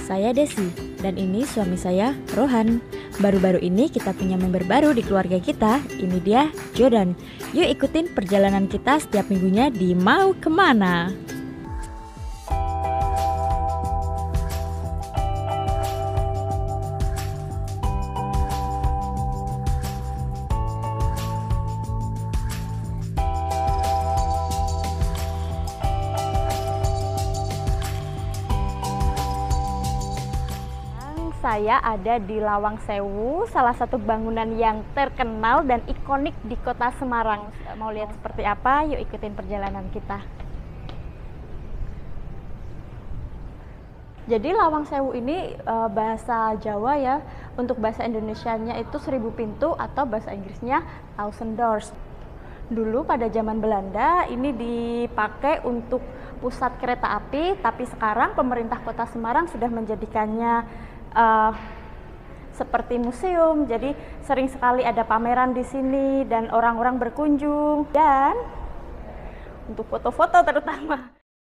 saya Desi dan ini suami saya Rohan. Baru-baru ini kita punya member baru di keluarga kita, ini dia Jordan. Yuk ikutin perjalanan kita setiap minggunya di Mau Kemana. Saya ada di Lawang Sewu, salah satu bangunan yang terkenal dan ikonik di kota Semarang. Mau lihat seperti apa? Yuk ikutin perjalanan kita. Jadi Lawang Sewu ini bahasa Jawa ya. Untuk bahasa Indonesianya itu 1000 pintu atau bahasa Inggrisnya 1000 doors. Dulu pada zaman Belanda ini dipakai untuk pusat kereta api, tapi sekarang pemerintah kota Semarang sudah menjadikannya seperti museum. Jadi sering sekali ada pameran di sini dan orang-orang berkunjung dan untuk foto-foto terutama.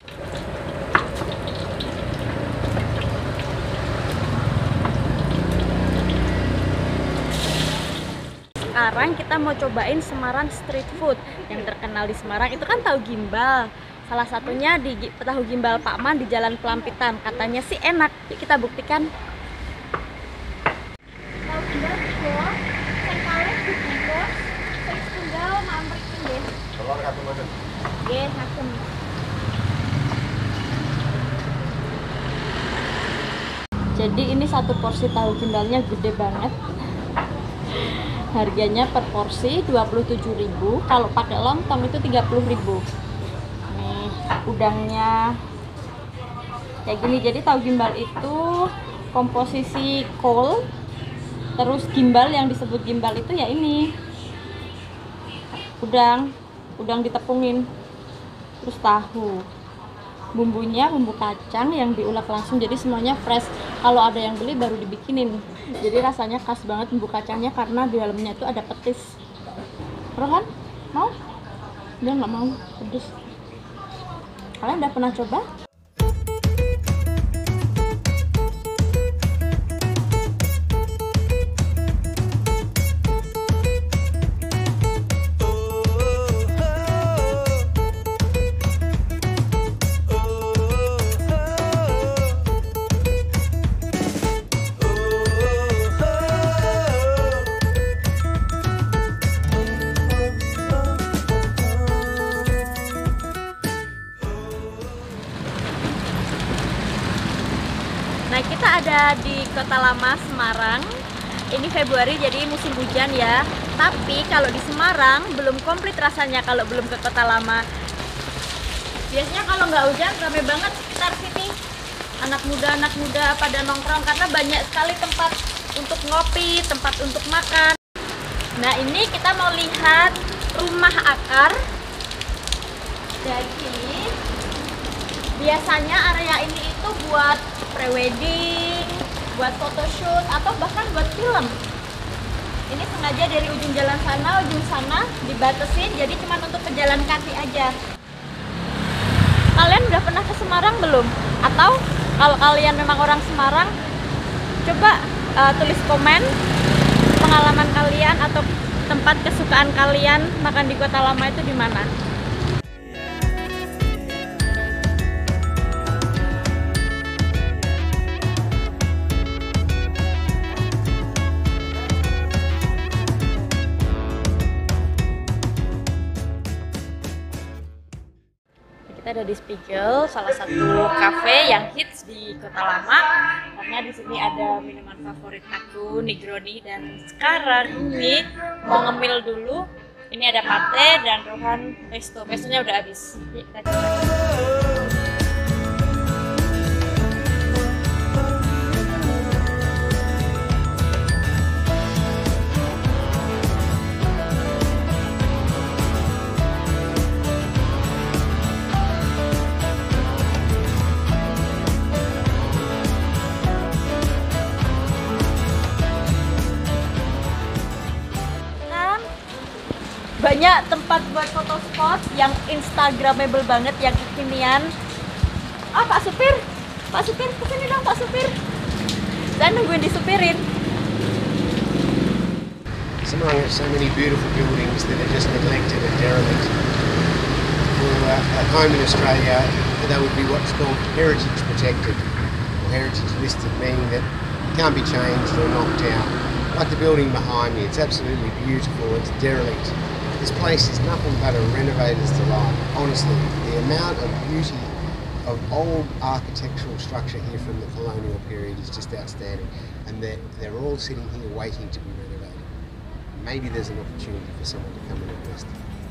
Sekarang kita mau cobain Semarang street food. Yang terkenal di Semarang itu kan tahu gimbal. Salah satunya di tahu gimbal Pak Man di Jalan Pelampitan. Katanya sih enak. Yuk kita buktikan. Jadi ini satu porsi tahu gimbalnya gede banget. Harganya per porsi 27.000. Kalau pakai lontong itu 30.000. Nih udangnya kayak gini. Jadi tahu gimbal itu komposisi kol, terus gimbal yang disebut gimbal itu ya ini udang ditepungin, terus tahu, bumbunya bumbu kacang yang diulek langsung, jadi semuanya fresh. Kalau ada yang beli baru dibikinin, jadi rasanya khas banget bumbu kacangnya karena di dalamnya itu ada petis. Rohan mau? Dia nggak mau pedes. Kalian udah pernah coba? Nah, kita ada di Kota Lama Semarang. Ini Februari jadi musim hujan ya. Tapi kalau di Semarang belum komplit rasanya kalau belum ke Kota Lama. Biasanya kalau nggak hujan ramai banget sekitar sini. Anak muda pada nongkrong karena banyak sekali tempat untuk ngopi, tempat untuk makan. Nah, ini kita mau lihat rumah akar. Jadi biasanya area ini itu buat prewedding, buat photoshoot, atau bahkan buat film. Ini sengaja dari ujung jalan sana, ujung sana dibatasin, jadi cuma untuk pejalan kaki aja. Kalian udah pernah ke Semarang belum? Atau kalau kalian memang orang Semarang, coba tulis komen pengalaman kalian atau tempat kesukaan kalian makan di Kota Lama itu di mana? Kita ada di Spiegel, salah satu cafe yang hits di Kota Lama karena di sini ada minuman favorit aku, Negroni, dan sekarang ini mau ngemil dulu. Ini ada pate dan Rohan pestonya udah habis. Kita coba. Banyak tempat buat foto spot yang instagramable banget, yang kekinian. Pak Supir, Pak supir, kesini dong Pak supir. Saya nungguin disupirin. Semarang has so many beautiful buildings that are just neglected and derelict. For at home in Australia, they would be what's called heritage protected or heritage listed, meaning that it can't be changed or knocked down. Like the building behind me, it's absolutely beautiful, it's derelict. This place is nothing but a renovator's delight. Honestly, the amount of beauty of old architectural structure here from the colonial period is just outstanding, and they're all sitting here waiting to be renovated. Maybe there's an opportunity for someone to come and invest.